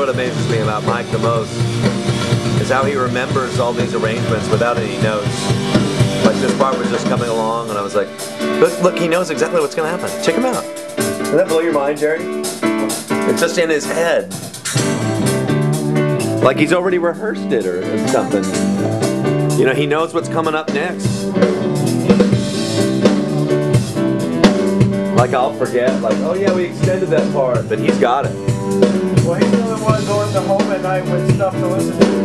what amazes me about Mike the most is how he remembers all these arrangements without any notes. Like this part was just coming along and I was like, look, he knows exactly what's going to happen. Check him out. Doesn't that blow your mind, Jerry? It's just in his head. Like he's already rehearsed it or something. You know, he knows what's coming up next. Like I'll forget, like, oh yeah, we extended that part, but he's got it. Well, he's the only one going to home at night with stuff to listen to.